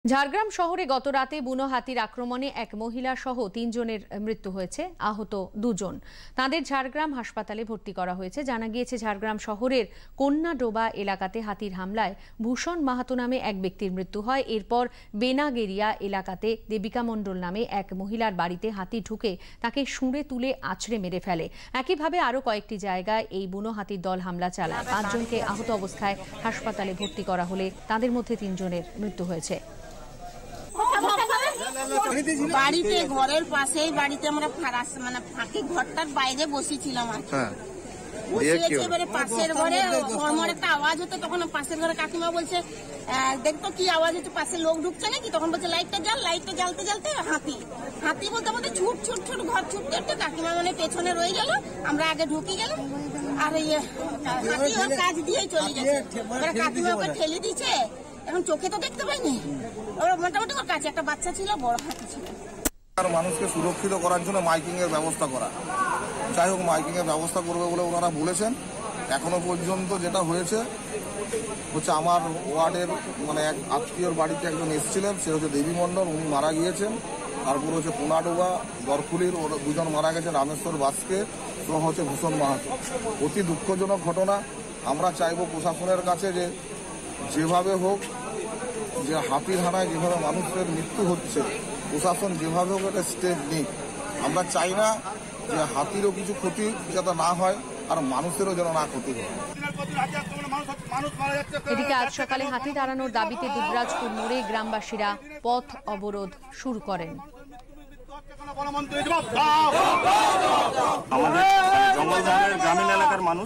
ঝাড়গ্রাম শহরে গত রাতে বুনো হাতির আক্রমণে এক মহিলা সহ ৩ জনের মৃত্যু হয়েছে, আহত ২ জন। তাদের ঝাড়গ্রাম হাসপাতালে ভর্তি করা হয়েছে। জানা গিয়েছে, ঝাড়গ্রাম শহরের কন্যাডোবা এলাকাতে হাতির হামলায় ভূষণ মাহাতো নামে এক ব্যক্তির মৃত্যু হয়। এরপর বেনাগেরিয়া এলাকাতে দেবিকা মণ্ডল নামে এক মহিলার বাড়িতে হাতি ঢুকে তাকে শুঁড়ে তুলে আছড়ে মেরে ফেলে। একইভাবে আরও কয়েকটি জায়গায় এই বুনো হাতির দল হামলা চালায়। ৫ জনকে আহত অবস্থায় হাসপাতালে ভর্তি করা হলে তাদের মধ্যে ৩ জনের মৃত্যু হয়েছে। বাড়িতে ঘরের পাশেই বাড়িতে আমরা ফাঁকি ঘরটার বাইরে বসেছিলাম আর এবারে পাশের ঘরে মরমর একটা আওয়াজ হতো। তখন পাশের ঘরে কাকিমা বলছে, দেখতো কি আওয়াজ হচ্ছে, পাশে লোক ঢুকছে নাকি। তখন বলছে লাইটটা জ্বালতে জ্বালতে হাতি বলতে আমাদের ছুট ঘর ছুটতে একটু কাকিমা মানে পেছনে রয়ে গেল, আমরা আগে ঢুকে গেলাম। আর হাতি ওর কাজ দিয়েই চলে গেছে। কাকিমা ওকে ঠেলে দিচ্ছে, এখন চোখে তো দেখতে পাইনি। ওর মোটামুটি ওর কাছে একটা বাচ্চা ছিল, বড় হাতি ছিল। মানুষকে সুরক্ষিত করার জন্য মাইকিং এর ব্যবস্থা করা, যাই হোক মাইকিং এর ব্যবস্থা করবে বলে ওনারা বলেছেন। এখনো পর্যন্ত যেটা হচ্ছে আমার ওয়ার্ডের এক আত্মীয়র বাড়িতে একজন এসেছিলেন, সে হচ্ছে দেবী মণ্ডল, উনি মারা গিয়েছেন। তারপর হচ্ছে কোনাডোবা বরফুলির 2 জন মারা গেছেন, রামেশ্বর বাসকে সহ হচ্ছে ভূষণ মাহাতো। অতি দুঃখজনক ঘটনা। আমরা চাইবো প্রশাসনের কাছে যেভাবে হোক, যে হাতির হানায় যেভাবে মানুষের মৃত্যু হচ্ছে, প্রশাসন যেভাবে হোক একটা স্টেপ নিক। আমরা চাই না যে হাতিরও কিছু ক্ষতি যাতে না হয়, আর মানুষেরও যেন না ক্ষতি হয়। এদিকে আজ সকালে হাতি তাড়ানোর দাবিতে দুবরাজপুর মোড়ে গ্রামবাসীরা পথ অবরোধ শুরু করেন। আমাদের জঙ্গলমহলের গ্রামীণ এলাকার মানুষ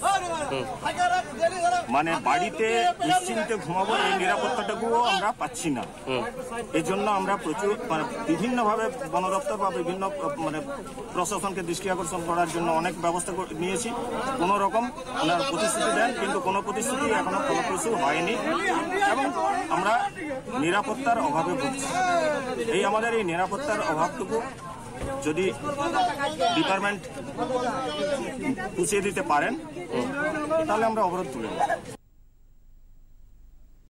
বাড়িতে নিশ্চিন্তে ঘুমাবো, এই নিরাপত্তাটাকেও আমরা পাচ্ছি না। এই জন্য আমরা প্রচুর বিভিন্নভাবে বন দপ্তর বা বিভিন্ন প্রশাসনকে দৃষ্টি আকর্ষণ করার জন্য অনেক ব্যবস্থা নিয়েছি। কোনো রকম ওনার প্রতিশ্রুতি দেন, কিন্তু কোনো প্রতিশ্রুতি এখনো ফলপ্রসূ হয়নি এবং আমরা নিরাপত্তার অভাবে ভুগছি। আমাদের এই নিরাপত্তার অভাবটুকু যদি ডিপার্টমেন্ট পুষিয়ে দিতে পারেন, তাহলে আমরা অবরোধ তুলে নেব।